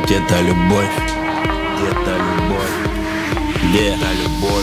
Где-то любовь, где-то любовь, где-то любовь.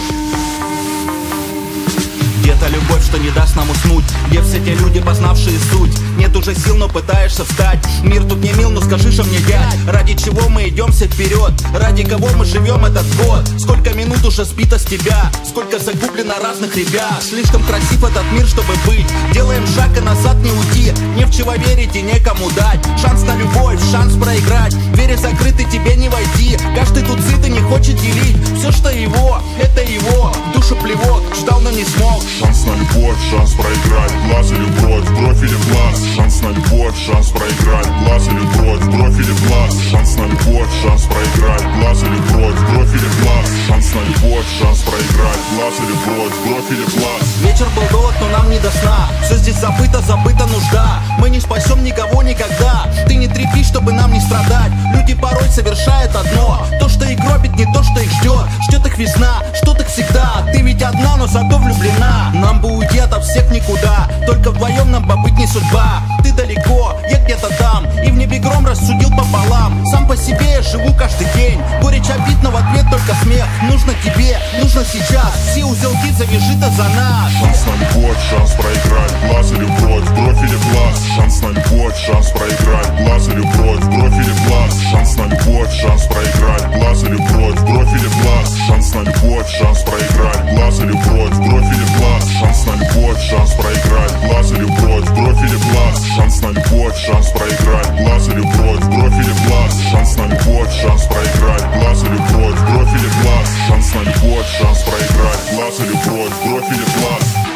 Где-то любовь, что не даст нам уснуть. Где все те люди, познавшие суть. Нет уже сил, но пытаешься встать. Мир тут не мил, но скажи, что мне дядь. Ради чего мы идемся вперед? Ради кого мы живем этот год? Сколько минут уже сбито с тебя? Сколько загублено разных ребят? Слишком красив этот мир, чтобы быть. Делаем шаг и назад не уйти. Не в чего верить и некому дать. Шанс на любовь, шанс проиграть. Двери закрыты, тебе не войти. Каждый тут сыт и не хочет делить. Все, что его, это его. В душу плевок, ждал, но не смог. Шанс на любовь, шанс проиграть. Глаз или бровь, бровь или глаз. Шанс на любовь, шанс проиграть. Глаз или бровь, бровь или глаз. Шанс на любовь, шанс проиграть. Глаз или бровь, бровь или глаз. Шанс на любовь, шанс проиграть. Глаз или бровь, бровь или глаз. Вечер был долг, но нам не до сна. Все здесь забыто, забыта нужда. Мы не спасем никого никогда. Ты не трепи, чтобы нам не страдать. Люди порой совершают одно. То, что их гробит, не то, что их ждет. Ждет их весна, ждет их всегда. Ты ведь одна, но зато влюблена. Нам бы уйти ото всех никуда. Только вдвоем нам бы быть не судьба. Ты далеко, я где-то там. И в небе гром рассудил пополам. Сам по себе я живу каждый день. Горечь обид, но в ответ только смех. Нужно тебе, нужно сейчас. Все узелки завяжи-то за нас. Шанс на любовь, шанс проиграть. Глаз или бровь, бровь или глаз. Шанс на любовь, шанс проиграть. Глаз или бровь, бровь или глаз. Шанс на любовь, шанс проиграть. Глаз или бровь, бровь или глаз. Шанс на любовь, шанс проиграть. Глаз или бровь, бровь или глаз. Шанс на любовь, шанс проиграть. Глаз или бровь, бровь или глаз. Шанс на любовь, шанс проиграть. Глаз или бровь, бровь или глаз. Шанс на любовь, шанс проиграть. Глаз или бровь, бровь или глаз. Шанс на любовь, шанс проиграть. Глаз или бровь, бровь или глаз.